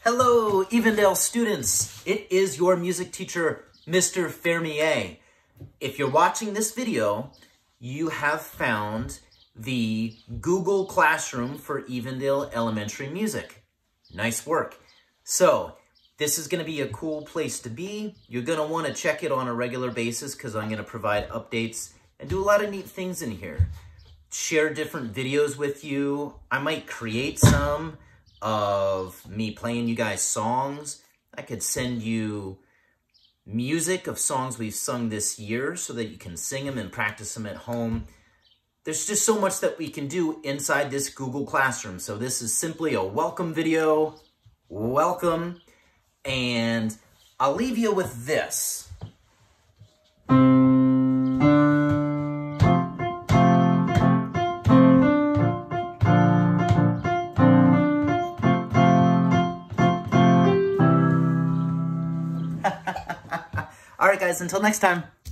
Hello, Evendale students. It is your music teacher, Mr. Fermier. If you're watching this video, you have found the Google Classroom for Evendale Elementary Music. Nice work. So, this is going to be a cool place to be. You're going to want to check it on a regular basis because I'm going to provide updates and do a lot of neat things in here. Share different videos with you. I might create some of me playing you guys songs. I could send you music of songs we've sung this year so that you can sing them and practice them at home. There's just so much that we can do inside this Google Classroom. So this is simply a welcome video. Welcome. And I'll leave you with this. All right, guys, until next time.